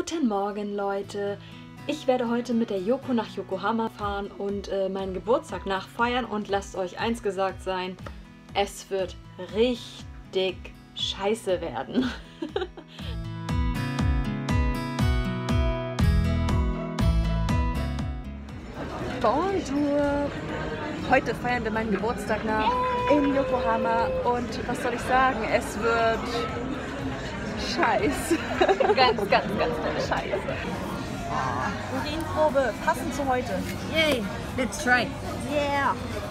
Guten Morgen, Leute! Ich werde heute mit der Yoko nach Yokohama fahren und meinen Geburtstag nachfeiern und lasst euch eins gesagt sein, es wird richtig scheiße werden. Bonjour! Heute feiern wir meinen Geburtstag nach in Yokohama und was soll ich sagen, es wird scheiße. Ganz tolle Scheiße. Urinprobe, passend zu heute. Yay, let's try. Yeah!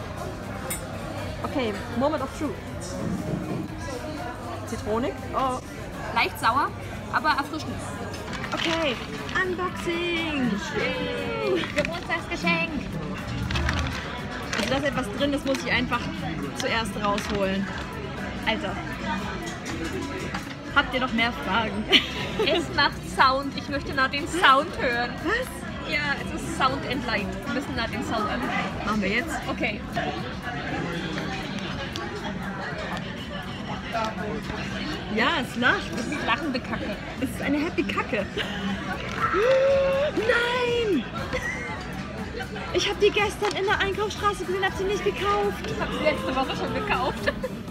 Okay, Moment of Truth. Zitronik. Oh. Leicht sauer, aber erfrischend. Okay, Unboxing! Geburtstagsgeschenk. Also da ist etwas drin, das muss ich einfach zuerst rausholen. Alter. Habt ihr noch mehr Fragen? Es macht Sound. Ich möchte nach dem Sound hören. Was? Ja, es ist Sound and Light. Wir müssen nach dem Sound hören. Machen wir jetzt? Okay. Ja, es lacht. Das ist lachende Kacke. Es ist eine happy Kacke. Nein! Ich habe die gestern in der Einkaufsstraße gesehen, habe sie nicht gekauft. Ich habe sie letzte Woche schon gekauft.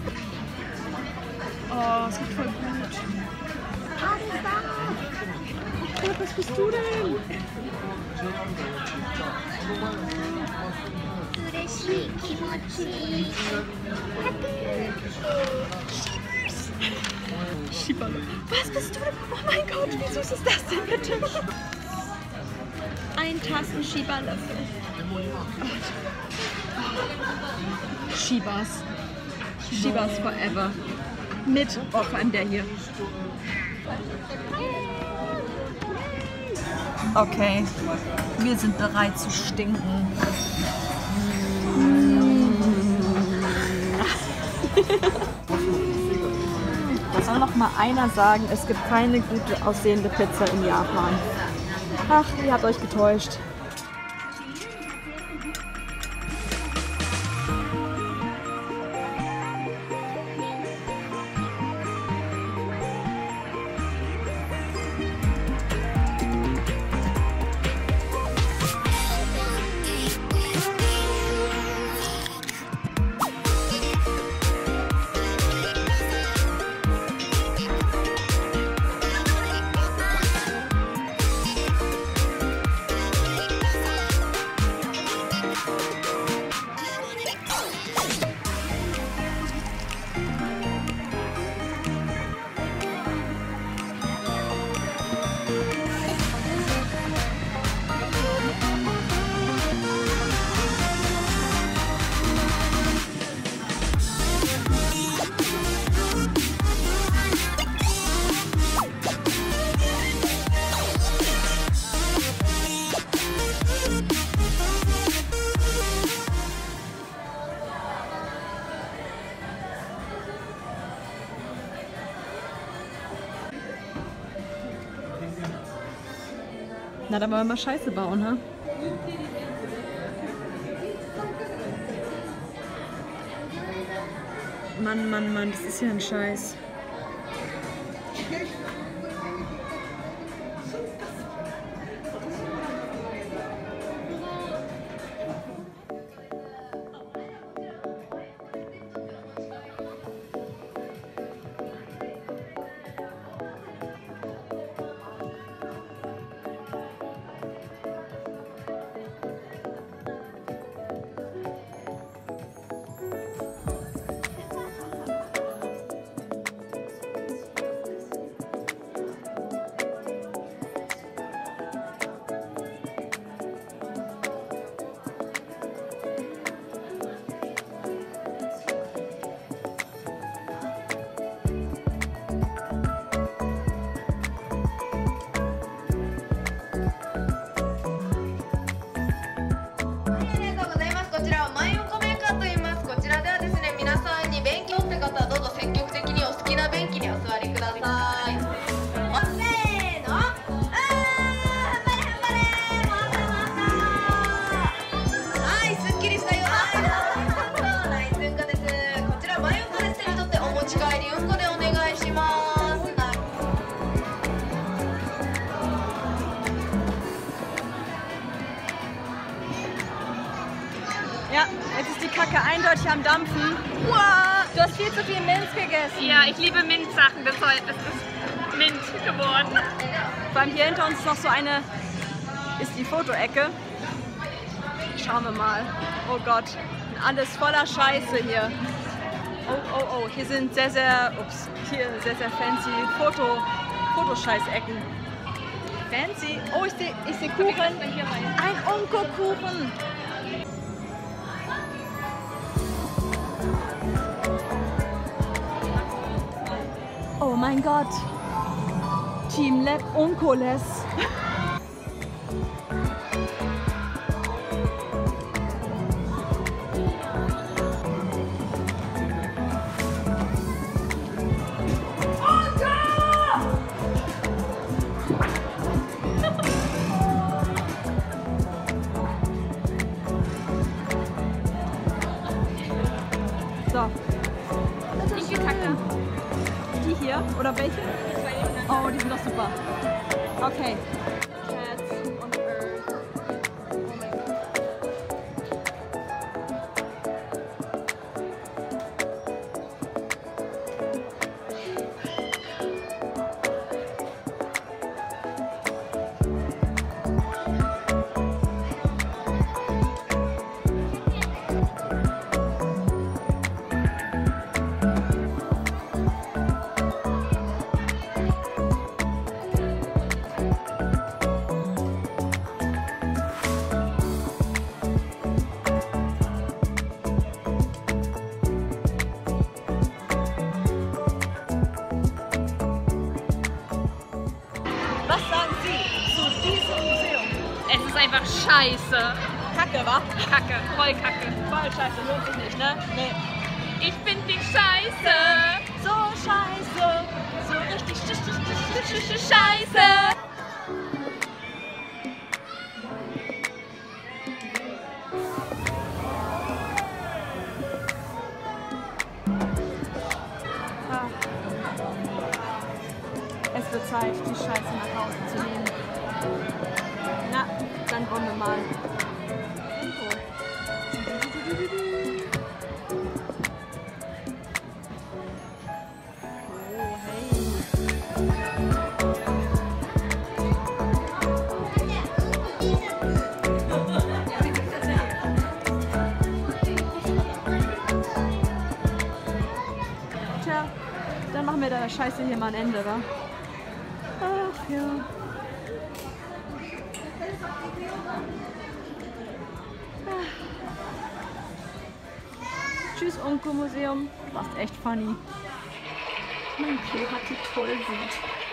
Oh, es riecht voll gut. Oh Gott, was bist du denn? Schieberle. Was bist du denn? Oh mein Gott, wie süß ist das denn bitte? Ein Tassen-Schieberlöffel. Schiebers. Schiebers forever. Mit, oh, vor allem der hier. Okay, wir sind bereit zu stinken. Da soll noch mal einer sagen, es gibt keine gute aussehende Pizza in Japan. Ach, ihr habt euch getäuscht. Na, da wollen wir mal Scheiße bauen, ha? Mann, das ist ja ein Scheiß. eindeutig am Dampfen. Wow, du hast viel zu viel Minz gegessen. Ja, ich liebe Minzsachen, deshalb ist es Mint geworden. Vor allem hier hinter uns noch so eine, ist die Fotoecke. Schauen wir mal. Oh Gott, alles voller Scheiße hier. Oh, oh, oh, hier sind sehr, sehr fancy Fotoscheißecken. Fancy. Oh, ich seh Kuchen. Ein Onko-Kuchen. Oh mein Gott. Team Lab Onkoles. So. Ich will Kacke. Die hier? Oder welche? Oh, die sind doch super. Okay. Cats on Earth. Oh mein Gott. Was sagen Sie zu diesem Museum? Es ist einfach scheiße. Kacke, wa? Kacke, voll Kacke. Voll scheiße, lohnt sich nicht, ne? Nee. Ich find die scheiße. So scheiße. So richtig Scheiße. Ah. Es wird Zeit, die Scheiße nach Hause zu nehmen. Na, dann wollen wir mal. Oh, hey. Tja, dann machen wir der Scheiße hier mal ein Ende, wa? Ach ja. Tschüss, Onko-Museum. Du warst echt funny. Mein Klo hat die Tollwut.